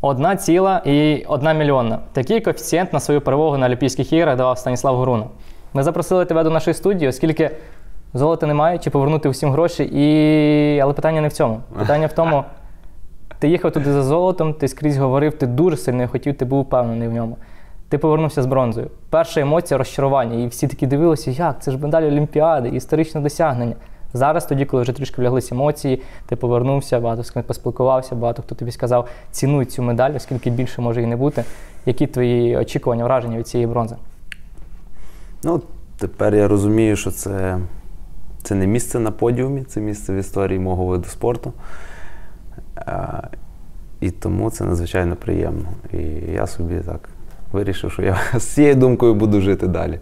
1,1 мільйона. Такий коефіцієнт на свою перемогу на Олімпійських іграх давав Станіслав Horuna. Ми запросили тебе до нашої студії, оскільки золота немає, чи повернути усім гроші, але питання не в цьому. Питання в тому, ти їхав туди за золотом, ти скрізь говорив, ти дуже сильно хотів, ти був впевнений в ньому. Ти повернувся з бронзою. Перша емоція – розчарування. І всі такі дивилися, як, це ж медаль Олімпіади, історичне досягнення. Зараз, тоді, коли вже трішки вляглися емоції, ти повернувся, багато з ким поспілкувався, багато хто тобі сказав, цінуй цю медаль, оскільки більше може і не бути. Які твої очікування, враження від цієї бронзи? Ну, тепер я розумію, що це не місце на подіумі, це місце в історії мого виду спорту. І тому це надзвичайно приємно. І я собі так вирішив, що я з цією думкою буду жити далі.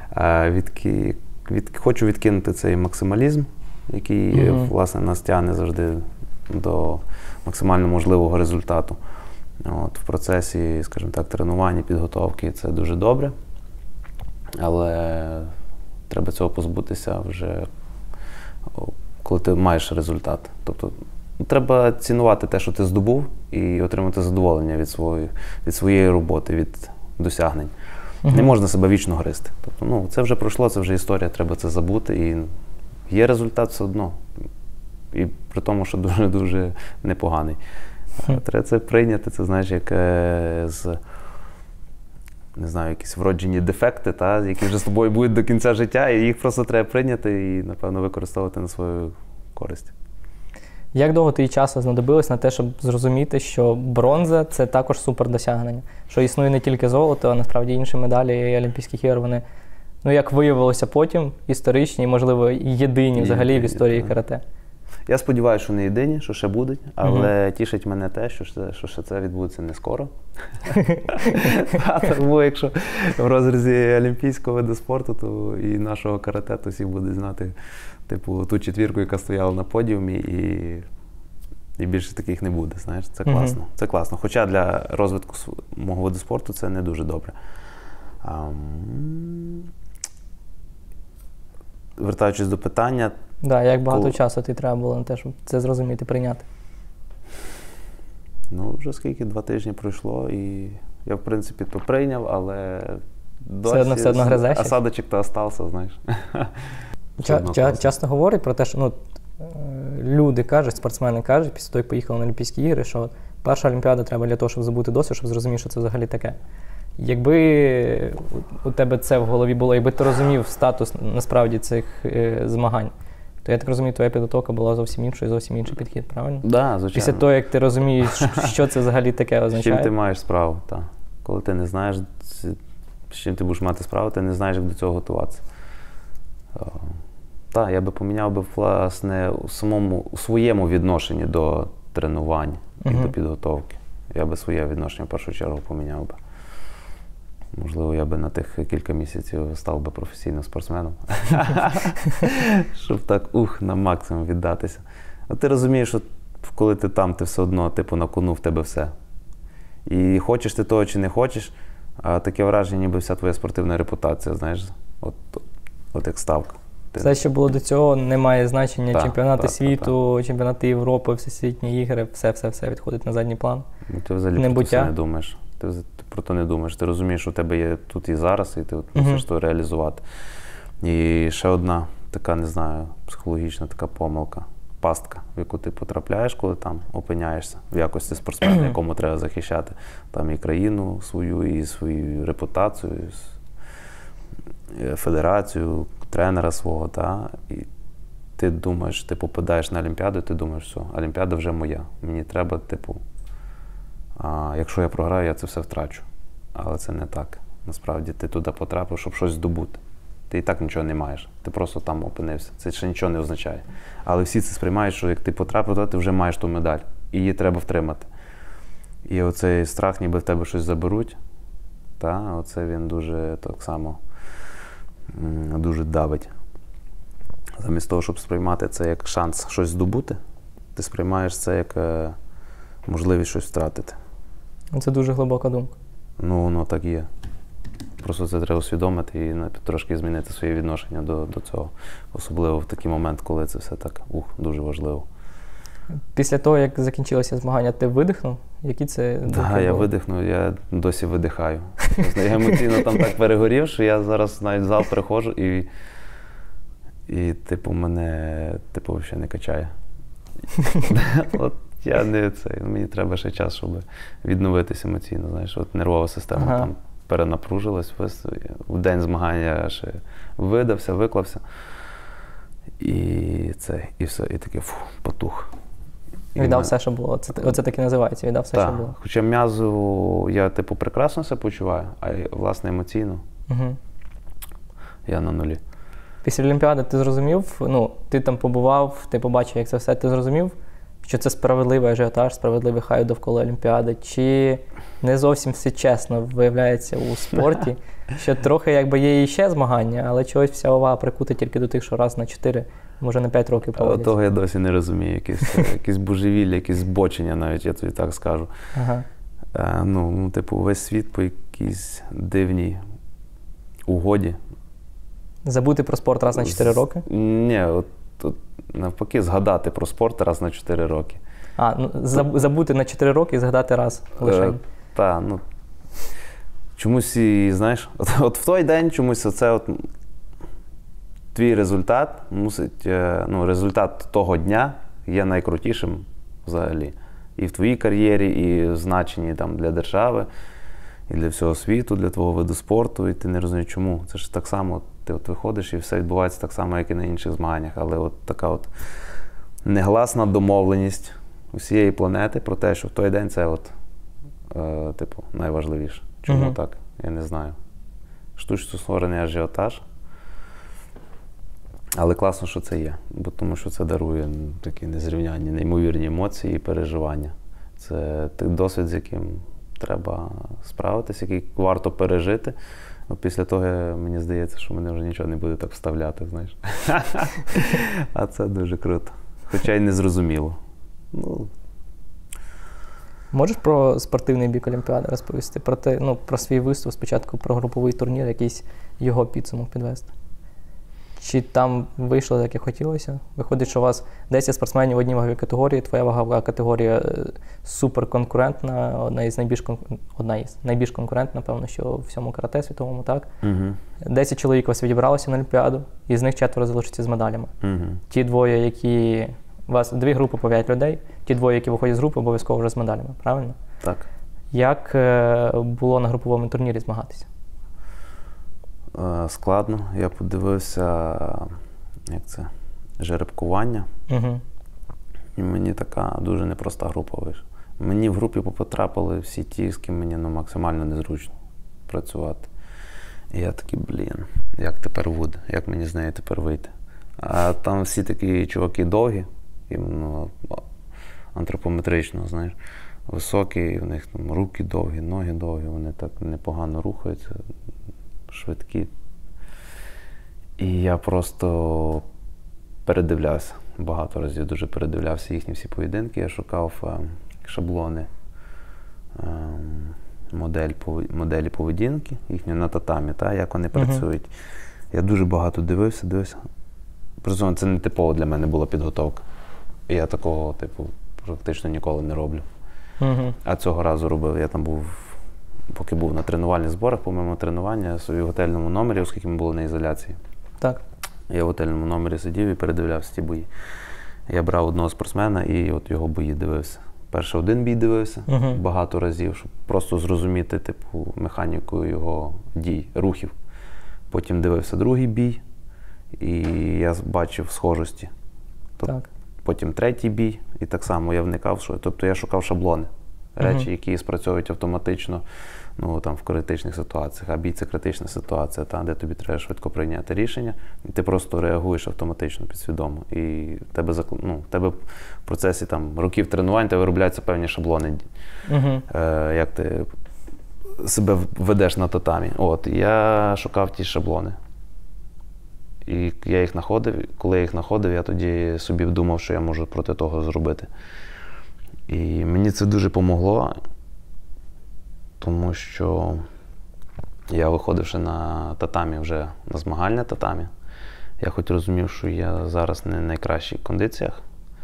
Хочу відкинути цей максималізм, який, власне, нас тягне завжди до максимально можливого результату. В процесі, скажімо так, тренування, підготовки це дуже добре, але треба цього позбутися вже, коли ти маєш результат. Тобто треба цінувати те, що ти здобув, і отримати задоволення від своєї роботи, від досягнень. Не можна себе вічно гризти. Тобто, це вже пройшло, це вже історія, треба це забути. І є результат все одно. І при тому, що дуже-дуже непоганий. Треба це прийняти, це, знаєш, як не знаю, якісь вроджені дефекти, які вже з тобою будуть до кінця життя, і їх просто треба прийняти і, напевно, використовувати на свою користь. Як довго тобі часу знадобилось на те, щоб зрозуміти, що бронза – це також супердосягнення? Що існує не тільки золото, а насправді інші медалі і Олімпійських ігор, вони, як виявилося потім, історичні і, можливо, єдині взагалі в історії карате. Я сподіваюся, що не єдині, що ще будуть, але тішить мене те, що ще це відбудеться не скоро. Тому якщо в розрізі олімпійського виду спорту, то і нашого карате, то всі будуть знати ту четвірку, яка стояла на подіумі, і більше таких не буде, знаєш, це класно. Це класно, хоча для розвитку мого виду спорту це не дуже добре. Вертаючись до питання. Так, як багато часу ти треба було на те, щоб це зрозуміти, прийняти? Вже скільки, 2 тижні пройшло, і я, в принципі, то прийняв, але досі все одно гризеш? Осадочок то остався, знаєш. Часто говорять про те, що люди кажуть, спортсмени кажуть, після того, як поїхали на Олімпійські ігри, що перша Олімпіада треба для того, щоб забути досвід, щоб зрозуміти, що це взагалі таке. Якби у тебе це в голові було, якби ти розумів статус насправді цих змагань, то я так розумію, твоя підготовка була зовсім іншою, зовсім інший підхід, правильно? Так, звичайно. Після того, як ти розумієш, що це взагалі таке означає. З чим ти маєш справу, так. Коли ти не знаєш, з чим ти будеш мати справу, ти не знаєш, як до цього готуватися. Так, я би поміняв власне, у своєму відношенні до тренувань і до підготовки. Я би своє відношення в першу чергу поміняв би. Можливо, я би на тих кілька місяців став би професійним спортсменом. Щоб так, на максимум віддатися. А ти розумієш, що коли ти там, ти все одно, на кону в тебе все. І хочеш ти того чи не хочеш, а таке враження, ніби вся твоя спортивна репутація, знаєш, от як ставка. Все, що було до цього, не має значення. Чемпіонати світу, чемпіонати Європи, всесвітні ігри, все відходить на задній план. Ти взагалі про це не думаєш. Ти про це не думаєш. Ти розумієш, що у тебе є тут і зараз, і ти мусиш то реалізувати. І ще одна така, не знаю, психологічна така помилка, пастка, в яку ти потрапляєш, коли там опиняєшся в якості спортсмена, якому треба захищати там і країну свою, і свою репутацію, і федерацію, тренера свого. І ти думаєш, ти попадаєш на Олімпіаду, і ти думаєш, все, Олімпіада вже моя. Мені треба, якщо я програю, я це все втрачу. Але це не так. Насправді ти туди потрапив, щоб щось здобути. Ти і так нічого не маєш. Ти просто там опинився. Це ще нічого не означає. Але всі це сприймають, що як ти потрапив, то ти вже маєш ту медаль. І її треба втримати. І оцей страх, ніби в тебе щось заберуть, оце він дуже так само дуже давить. Замість того, щоб сприймати це як шанс щось здобути, ти сприймаєш це як можливість щось втратити. Це дуже глибока думка. Воно так є. Просто це треба усвідомити і трошки змінити своє відношення до цього. Особливо в такий момент, коли це все так, дуже важливо. Після того, як закінчилося змагання, ти видихнув? Які це думки Так, я були? видихнув, я досі видихаю. Я емоційно там так перегорів, що я зараз навіть в зал приходжу і типу, мене взагалі не качає. От я не цей, мені треба ще час, щоб відновитися емоційно, знаєш, от нервова система там перенапружилась, в день змагання я ще видався, виклався. І все, і таке, потух. Віддав все, що було. Оце так і називається, віддав все, що було. Хоча м'язово я, типу, прекрасно себе почуваю, а власне емоційно я на нулі. Після Олімпіади ти зрозумів, ти там побував, ти побачив, як це все, ти зрозумів, що це справедливий ажіотаж, справедливий хайп довкола Олімпіади, чи не зовсім все чесно виявляється у спорті, що трохи якби є і ще змагання, але чогось вся увага прикута тільки до тих, що раз на 4, може на 5 років проводяться. Того я досі не розумію, якісь божевілля, якісь збочення навіть, я тобі так скажу. Типу, весь світ по якійсь дивній угоді. Забути про спорт раз на 4 роки? Ні, от навпаки, згадати про спорт раз на 4 роки. Забути на 4 роки і згадати раз лише? Так, чомусь, знаєш, от в той день чомусь оце твій результат мусить, результат того дня є найкрутішим взагалі. І в твоїй кар'єрі, і в значенні там для держави, і для всього світу, для твого виду спорту, і ти не розумієш чому. Це ж так само, ти виходиш і все відбувається так само, як і на інших змаганнях. Але от така негласна домовленість усієї планети про те, що в той день це найважливіше. Чому так? Я не знаю. Штучно створений ажіотаж. Але класно, що це є, тому що це дарує такі незрівнянні, неймовірні емоції і переживання. Це досвід, з яким треба справитися, який варто пережити. Після того, мені здається, що мене вже нічого не буде так вставляти, знаєш. А це дуже круто. Хоча й не зрозуміло. Можеш про спортивний бік Олімпіади розповісти? Про свій виступ, спочатку про груповий турнір, якийсь його підсумок підвести? Чи там вийшло, як і хотілося? Виходить, що у вас 10 спортсменів в одній ваговій категорії, твоя вагова категорія суперконкурентна, одна із найбільш конкурентна, напевно, що в всьому карате світовому, так? 10 чоловік вас відібралося на Олімпіаду, і з них 4 залишаться з медалями. Ті двоє, які... У вас 2 групи по 5 людей, ті двоє, які виходять з групи, обов'язково вже з медалями, правильно? Так. Як було на груповому турнірі змагатися? Складно. Я подивився, жеребкування. І мені така дуже непроста група вийшла. Мені в групі потрапили всі ті, з ким мені максимально незручно працювати. І я такий, як тепер буде? Як мені з нею тепер вийти? А там всі такі чуваки довгі, антропометрично, знаєш, високі, у них там руки довгі, ноги довгі, вони так непогано рухаються, швидкі. І я просто передивлявся, багато разів дуже передивлявся їхні всі поєдинки, я шукав шаблони, моделі поведінки, їхні на татамі, як вони працюють. Я дуже багато дивився. Причому це не типово для мене була підготовка. Я такого, практично ніколи не роблю. А цього разу робив. Я там поки був на тренувальних зборах, по-моєму, тренування собі в готельному номері, оскільки ми були на ізоляції. Так. Я в готельному номері сидів і передивлявся ті бої. Я брав одного спортсмена і от його бої дивився. Перше один бій дивився багато разів, щоб просто зрозуміти механіку його дій, рухів. Потім дивився другий бій, і я бачив схожості. Так. Потім третій бій, і так само я вникав, тобто я шукав шаблони, речі, які спрацьовують автоматично в критичних ситуаціях. А бій – це критична ситуація, де тобі треба швидко прийняти рішення, і ти просто реагуєш автоматично, підсвідомо. І тебе в процесі років тренувань виробляються певні шаблони, як ти себе ведеш на татамі. Я шукав ті шаблони. І я їх знаходив. Коли я їх знаходив, я тоді собі думав, що я можу проти того зробити. І мені це дуже помогло, тому що я, виходивши на татамі, вже на змагальне татамі, я хоч розумів, що я зараз не в найкращих кондиціях,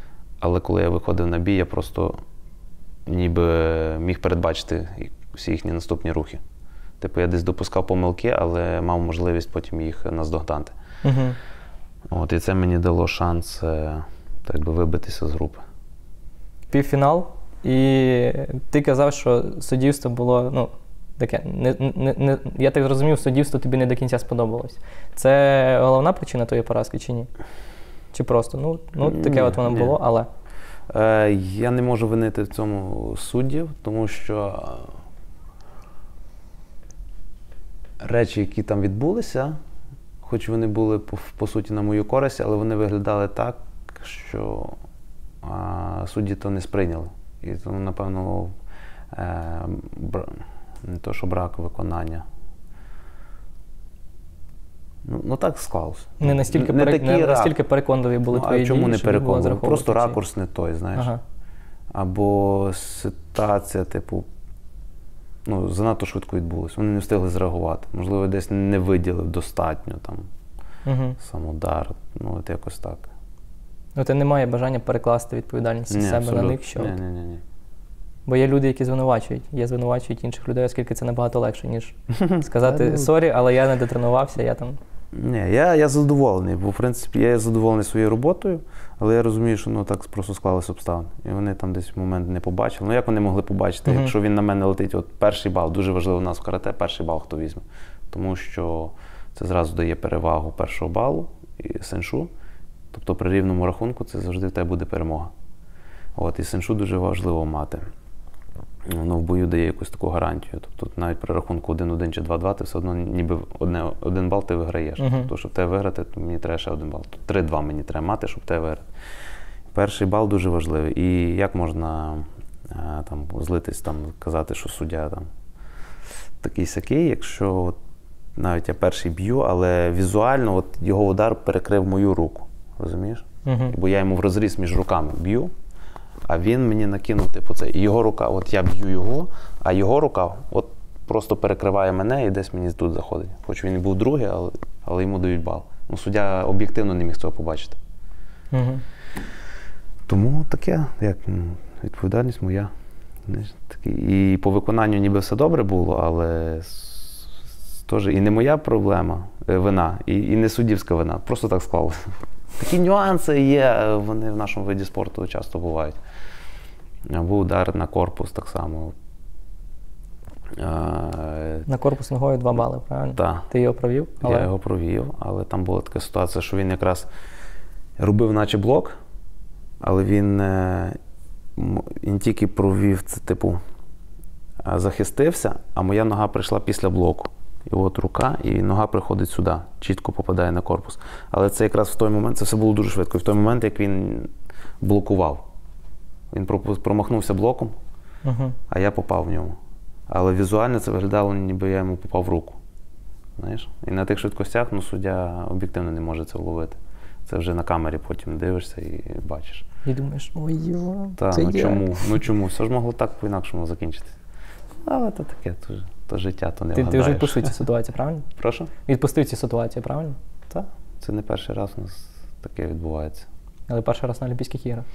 Але коли я виходив на бій, я просто ніби міг передбачити всі їхні наступні рухи. Типу, я десь допускав помилки, але мав можливість потім їх наздогнати. От, і це мені дало шанс так би вибитися з групи. Півфінал, і ти казав, що суддівство було, ну, таке, я так зрозумів, суддівство тобі не до кінця сподобалось. Це головна причина твоєї поразки чи ні? Чи просто, таке от воно було, але… Я не можу винити в цьому суддів, тому що речі, які там відбулися, хоч вони були, по суті, на мою користь, але вони виглядали так, що судді то не сприйняли. І тому, напевно, не то, що брак виконання. Ну так склалося. Не настільки переконливі були твої дії, чому не переконливі? Просто ракурс не той, знаєш. Або ситуація, типу, занадто швидко відбулася. Вони не встигли зреагувати. Можливо, десь не виділив достатньо, там, сам удар, от якось так. Ти не має бажання перекласти відповідальність з себе на них, що… Ні. Бо є люди, які звинувачують інших людей, оскільки це набагато легше, ніж сказати «сорі, але я не дотренувався, я там…» Ні, я задоволений, бо, в принципі, я задоволений своєю роботою, але я розумію, що так просто склалися обставини. І вони там десь в момент не побачили. Як вони могли побачити, якщо він на мене летить? От перший бал, дуже важливо у нас в карате, перший бал хто візьме. Тому що це зразу дає перевагу першого балу і сеншу. Тобто при рівному рахунку це завжди в тебе буде перемога. І сеншу дуже важливо мати. Воно в бою дає якусь таку гарантію. Тобто навіть при рахунку 1-1 чи 2-2 ти все одно ніби один бал ти виграєш. Тобто, щоб тебе виграти, то мені треба ще один бал. 3-2 мені треба мати, щоб тебе виграти. Перший бал дуже важливий. І як можна там злитись, там, казати, що суддя там такий-сякий, якщо навіть я перший б'ю, але візуально його удар перекрив мою руку. Розумієш? Бо я йому в розріз між руками б'ю, а він мені накинув це. І його рука, я б'ю його, а його рука просто перекриває мене і десь мені тут заходить. Хоч він і був другий, але йому дають бал. Суддя об'єктивно не міг цього побачити. Тому таке, відповідальність моя. І по виконанню ніби все добре було, але теж і не моя проблема, вина, і не суддівська вина. Просто так склалося. Такі нюанси є, вони в нашому виді спорту часто бувають. Або удар на корпус так само. На корпус ногою 2 бали, правильно? Так. Ти його провів? Я його провів, але там була така ситуація, що він якраз робив наче блок, але він тільки провів це, типу, захистився, а моя нога прийшла після блоку. І рука, і нога приходить сюди, чітко попадає на корпус. Але це якраз в той момент, це все було дуже швидко. І в той момент, як він блокував. Він промахнувся блоком, а я попав в ньому. Але візуально це виглядало, ніби я йому попав в руку. Знаєш? І на тих швидкостях суддя об'єктивно не може це вловити. Це вже на камері потім дивишся і бачиш. І думаєш, ой-йо, чому? Все ж могло так по-інакшому закінчитися. Але то таке, то життя, то не вгадаєш. Ти вже відпустив цю ситуацію, правильно? Прошу? Відпустив цю ситуацію, правильно? Так. Це не перший раз у нас таке відбувається. Але перший раз на Олімпійських іграх.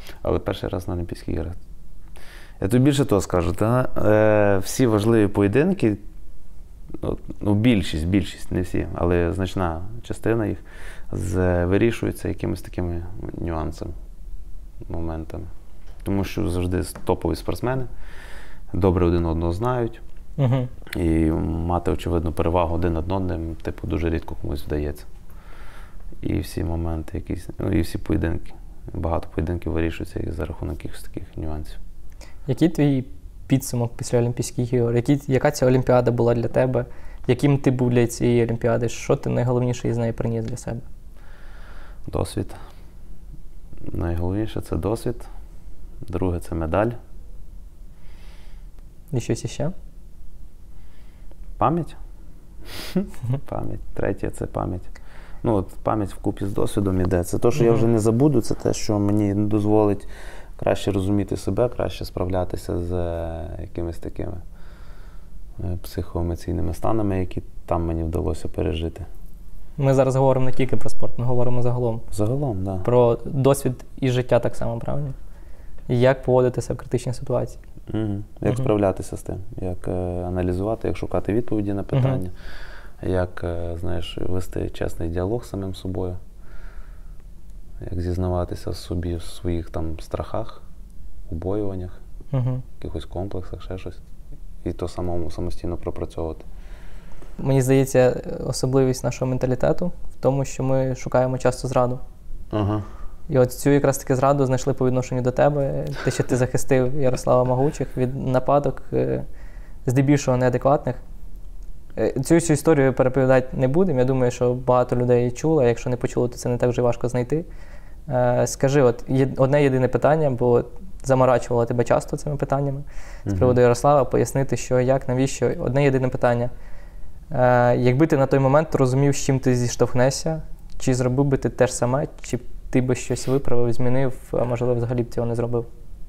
Я тобі більше того скажу. Всі важливі поєдинки, більшість, не всі, але значна частина їх вирішується якимись такими нюансами, моментами. Тому що завжди топові спортсмени добре один одного знають. І мати, очевидно, перевагу один над одним, дуже рідко комусь вдається. І всі моменти якісь, і всі поєдинки. Багато поєдинків вирішуються за рахунок якихось таких нюансів. Який твій підсумок після Олімпійських ігор? Яка ця Олімпіада була для тебе? Яким ти був для цієї Олімпіади? Що ти найголовніше із неї приніс для себе? Досвід. Найголовніше – це досвід. Друге – це медаль. І щось іще? Пам'ять. Пам'ять. Третє – це пам'ять. Пам'ять вкупі з досвідом іде. Це те, що я вже не забуду, це те, що мені дозволить краще розуміти себе, краще справлятися з якимись такими психоемоційними станами, які там мені вдалося пережити. Ми зараз говоримо не тільки про спорт, ми говоримо загалом. Загалом, так. Да. Про досвід і життя так само, правильно? як поводитися в критичній ситуації. Як справлятися з тим, як аналізувати, як шукати відповіді на питання, як, знаєш, вести чесний діалог з самим собою, як зізнаватися собі в своїх там страхах, побоюваннях, якихось комплексах, ще щось. І то самому самостійно пропрацьовувати. Мені здається, особливість нашого менталітету в тому, що ми шукаємо часто зраду. І от цю якраз таки зраду знайшли по відношенню до тебе. Те, що ти захистив Ярослава Магучих від нападок, здебільшого неадекватних. Цю всю історію переповідати не будемо. Я думаю, що багато людей її чуло, а якщо не почули, то це не так вже важко знайти. Скажи, от одне єдине питання, бо заморачувала тебе часто цими питаннями з приводу Ярослава, пояснити, що, як, навіщо. Одне єдине питання. Якби ти на той момент розумів, з чим ти зіштовхнешся, чи зробив би ти те ж саме, чи ти би щось виправив, змінив, а можливо взагалі б цього не зробив?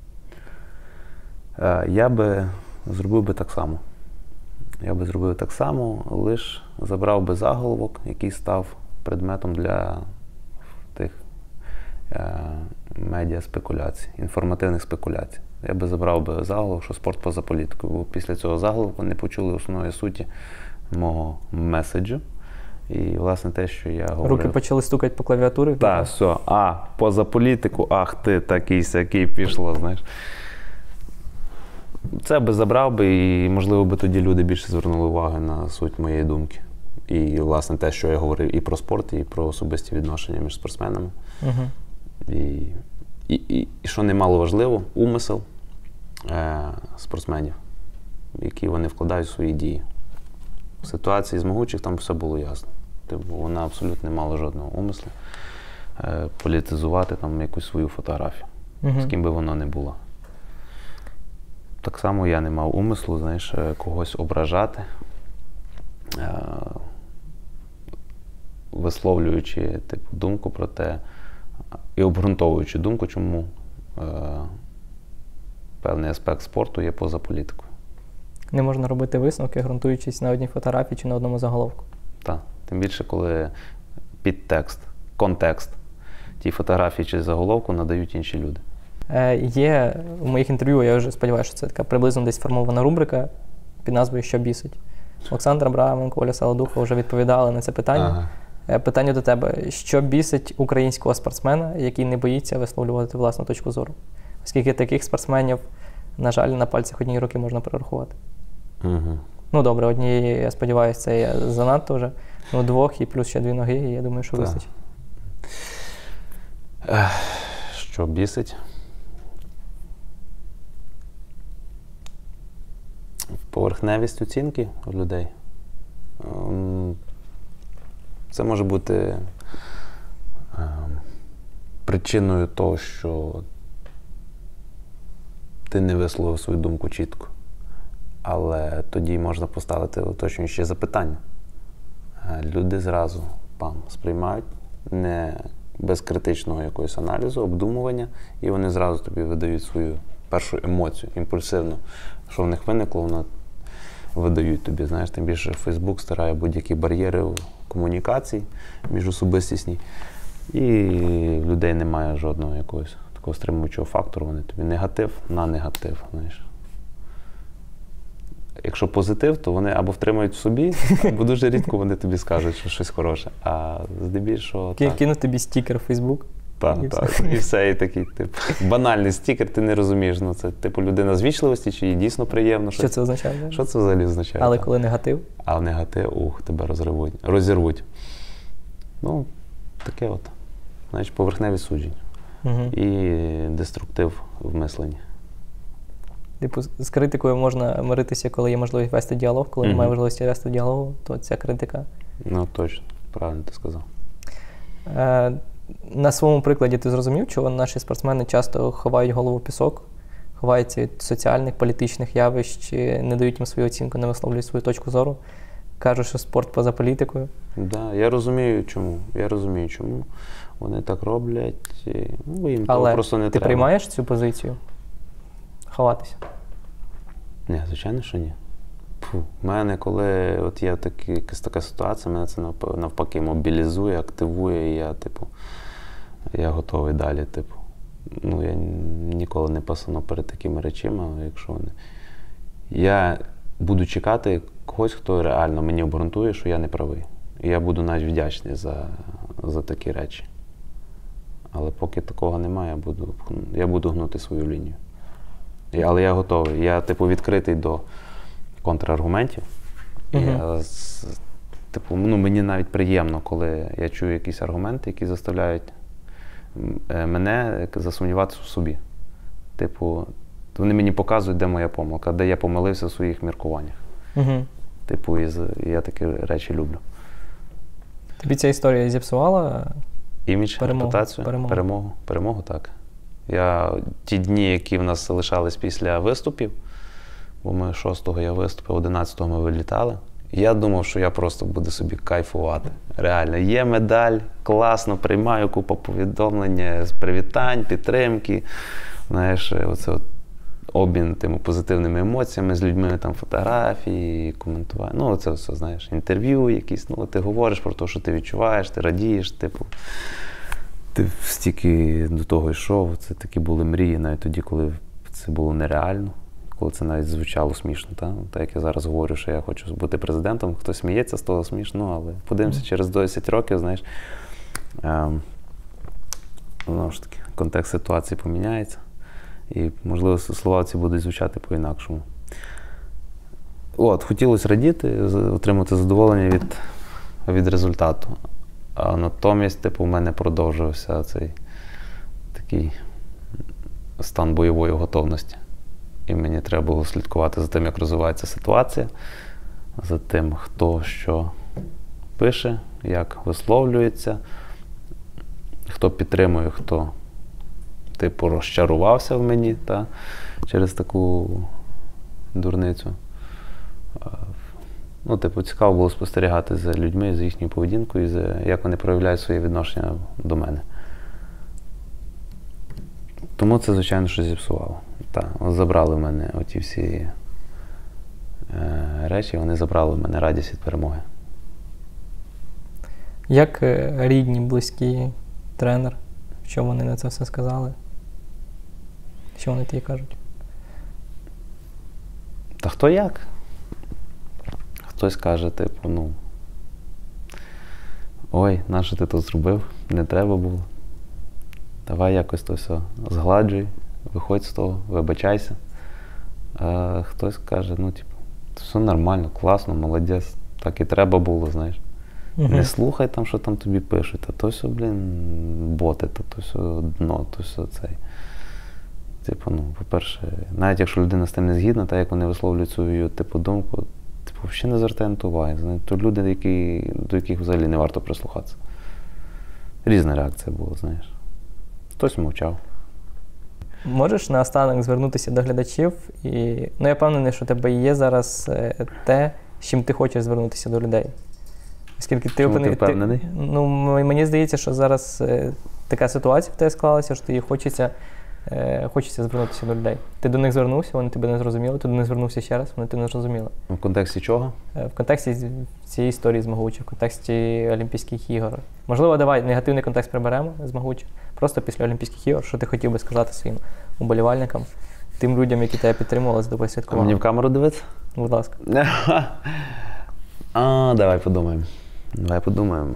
Я би зробив би так само. Я би зробив так само, лише забрав би заголовок, який став предметом для тих медіа-спекуляцій, інформативних спекуляцій. Я би забрав би заголовок, що спорт поза політикою, бо після цього заголовку не почули основної суті мого меседжу. І, власне, те, що я говорив... Руки почали стукати по клавіатурі? Так, все. Поза політику, ах ти, такий-сякий, пішло, знаєш. Це би забрав би, і, можливо, би тоді люди більше звернули увагу на суть моєї думки. І, власне, те, що я говорив і про спорт, і про особисті відношення між спортсменами. І що немало важливо, умисел спортсменів, які вони вкладають в свої дії. В ситуації з Могучих там все було ясно. Тобто вона абсолютно не мала жодного умислу політизувати там якусь свою фотографію, з ким би вона не була. Так само я не мав умислу, знаєш, когось ображати, висловлюючи типу, думку про те, і обґрунтовуючи думку, чому певний аспект спорту є поза політикою. Не можна робити висновки, ґрунтуючись на одній фотографії чи на одному заголовку. Так. Тим більше, коли підтекст, контекст тій фотографії чи заголовку надають інші люди. Є у моїх інтерв'ю, я вже сподіваюся, що це така приблизно десь сформована рубрика під назвою «Що бісить?». Олександр Абраменко, Оля Саладуха вже відповідали на це питання. Питання до тебе. Що бісить українського спортсмена, який не боїться висловлювати власну точку зору? Оскільки таких спортсменів, на жаль, на пальцях однієї руки можна перерахувати. Ну добре, однієї, я сподіваюся, це є занадто вже. Ну, двох і плюс ще 2 ноги, і я думаю, що вистачить. Що бісить? Поверхневість оцінки у людей. Це може бути причиною того, що ти не висловив свою думку чітко. Але тоді можна поставити уточнюючі запитання. Люди зразу сприймають не без критичного якогось аналізу, обдумування, і вони зразу тобі видають свою першу емоцію, імпульсивну. Що в них виникло, вони видають тобі. Знаєш, тим більше Фейсбук стирає будь-які бар'єри комунікацій міжособистісні, і в людей немає жодного якогось такого стримуючого фактору. Вони тобі негатив на негатив, знаєш. Якщо позитив, то вони або втримають в собі, або дуже рідко вони тобі скажуть, що щось хороше. А здебільшого кинуть тобі стікер в Фейсбук. Так. І все, і такий, банальний стікер, ти не розумієш, це, людина з вічливості, чи їй дійсно приємно. Що це означає? Що це взагалі означає? Але коли негатив? А негатив, тебе розірвуть. Таке от. Значить, поверхневі судження. І деструктив в мисленні. Типу, з критикою можна миритися, коли є можливість вести діалог, коли немає можливості вести діалогу, то ця критика. Точно, правильно ти сказав. На своєму прикладі ти зрозумів, чого наші спортсмени часто ховають голову в пісок, ховаються від соціальних, політичних явищ, не дають їм свою оцінку, не висловлюють свою точку зору, кажуть, що спорт поза політикою? Так, я розумію, чому. Вони так роблять, їм того просто не треба. Але ти приймаєш цю позицію? Ховатися? Ні, звичайно, що ні. У мене, коли є якась така ситуація, мене це навпаки мобілізує, активує, і я готовий далі, ну, я ніколи не пасану перед такими речами, якщо вони... Я буду чекати когось, хто реально мені обґрунтує, що я не правий. І я буду навіть вдячний за такі речі. Але поки такого немає, я буду гнути свою лінію. Але я готовий. Я, типу, відкритий до контраргументів. Типу, ну, мені навіть приємно, коли я чую якісь аргументи, які заставляють мене засумніватися в собі. Типу, вони мені показують, де моя помилка, де я помилився в своїх міркуваннях. Типу, і я такі речі люблю. Тобі ця історія зіпсувала? Імідж, репутацію? Перемогу, так. Ті дні, які в нас залишались після виступів, бо ми 6-го я виступив, 11-го ми вилітали, я думав, що я просто буду собі кайфувати. Реально, є медаль, класно, приймаю купу повідомлення з привітань, підтримки, знаєш, оце обмін тими позитивними емоціями з людьми, там фотографії, коментування, ну це все, знаєш, інтерв'ю якісь, ну ти говориш про те, що ти відчуваєш, ти радієш, типу, ти стільки до того йшов, це такі були мрії навіть тоді, коли це було нереально, коли це навіть звучало смішно, так як я зараз говорю, що я хочу бути президентом, хтось сміється з того смішно, але подивимося, через 10 років, знаєш, знову ж таки, контекст ситуації поміняється. І, можливо, слова ці будуть звучати по-інакшому. Хотілося радіти, отримати задоволення від результату. А натомість, типу, в мене продовжувався цей такий стан бойової готовності. І мені треба було слідкувати за тим, як розвивається ситуація, за тим, хто що пише, як висловлюється, хто підтримує, хто типу розчарувався в мені через таку дурницю. Ну, типу, цікаво було спостерігати за людьми, за їхньою поведінкою, за як вони проявляють своє відношення до мене. Тому це, звичайно, що зіпсувало. Забрали в мене оті всі речі, вони забрали в мене радість від перемоги. Як рідні, близькі, тренер, що вони на це все сказали? Що вони тобі кажуть? Та хто як? Хтось каже, типу, ну, ой, нащо ти тут зробив? Не треба було. Давай якось то все згладжуй, виходь з того, вибачайся. А хтось каже, ну, типу, все нормально, класно, молодець, так і треба було, знаєш. Не слухай там, що там тобі пишуть, а то все, боти, то все дно, то все цей. Типу, ну, по-перше, навіть якщо людина з тим не згідна, так як вони висловлюють свою, типу, думку, типу, взагалі не звертає на то уваги. То люди, до яких взагалі не варто прислухатися. Різна реакція була, знаєш. Хтось мовчав. Можеш наостанок звернутися до глядачів? І, ну, я впевнений, що у тебе є зараз те, з чим ти хочеш звернутися до людей. Оскільки ти впевнений? Ну, мені здається, що зараз така ситуація в тебе склалася, що тобі хочеться звернутися до людей. Ти до них звернувся, вони тебе не зрозуміли, ти до них звернувся ще раз, вони тебе не зрозуміли. В контексті чого? В контексті цієї історії з Могучим, в контексті Олімпійських ігор. Можливо, давай негативний контекст приберемо з Могучим. Просто після Олімпійських ігор, що ти хотів би сказати своїм уболівальникам, тим людям, які тебе підтримували, з тобою святкували. Мені в камеру дивитися? Будь ласка. Давай подумаємо. Давай подумаємо.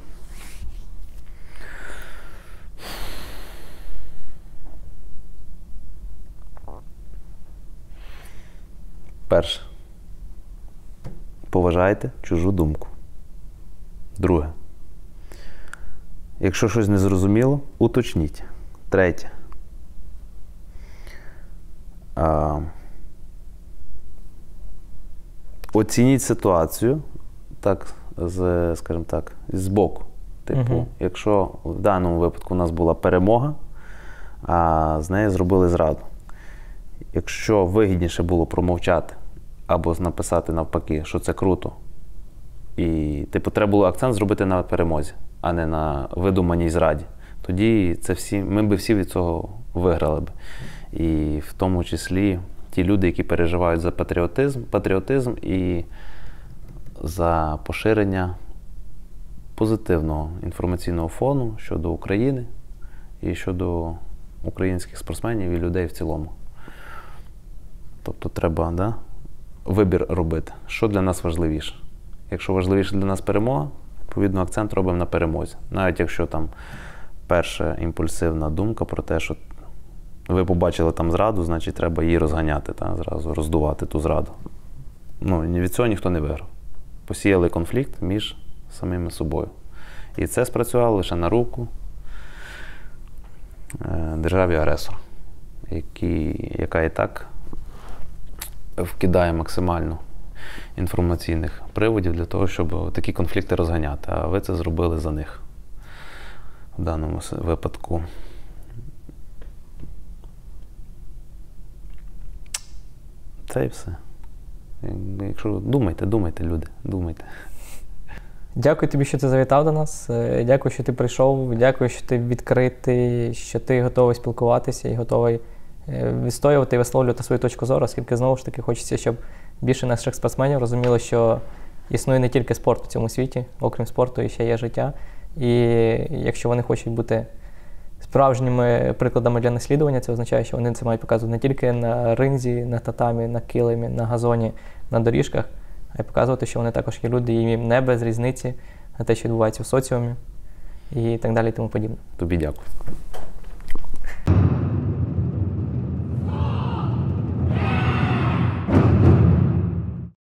Перше. Поважайте чужу думку. Друге. Якщо щось не зрозуміло, уточніть. Третє. Оцініть ситуацію, скажімо так, збоку. Типу, якщо в даному випадку у нас була перемога, а з нею зробили зраду. Якщо вигідніше було промовчати або написати навпаки, що це круто, і типу треба було акцент зробити на перемозі, а не на видуманій зраді, тоді ми б всі від цього виграли б. І в тому числі ті люди, які переживають за патріотизм і за поширення позитивного інформаційного фону щодо України і щодо українських спортсменів і людей в цілому. Тобто треба вибір робити, що для нас важливіше. Якщо важливіше для нас перемога, відповідно акцент робимо на перемозі. Навіть якщо там перша імпульсивна думка про те, що ви побачили там зраду, значить треба її розганяти, зразу роздувати ту зраду. Від цього ніхто не виграв. Посіяли конфлікт між самими собою. І це спрацювало лише на руку державі-агресору, яка і так вкидає максимально інформаційних приводів для того, щоб такі конфлікти розганяти. А ви це зробили за них в даному випадку. Це і все. Якщо думайте, люди, думайте. Дякую тобі, що ти завітав до нас. Дякую, що ти прийшов. Дякую, що ти відкритий, що ти готовий спілкуватися і готовий відстоювати і висловлювати свою точку зору, оскільки, знову ж таки, хочеться, щоб більше наших спортсменів розуміло, що існує не тільки спорт в цьому світі, окрім спорту, і ще є життя. І якщо вони хочуть бути справжніми прикладами для наслідування, це означає, що вони це мають показувати не тільки на ринзі, на татамі, на килимі, на газоні, на доріжках, а й показувати, що вони також є люди, і їм не без різниці на те, що відбувається в соціумі і так далі і тому подібне. Тобі дякую.